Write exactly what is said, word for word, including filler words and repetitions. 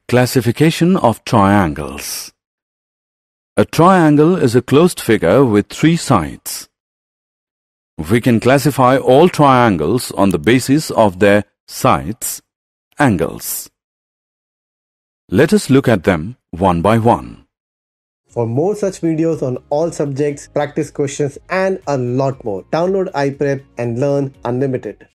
Classification of triangles. A triangle is a closed figure with three sides. We can classify all triangles on the basis of their sides, angles. Let us look at them one by one. For more such videos on all subjects, practice questions and a lot more, download Iprep and learn unlimited.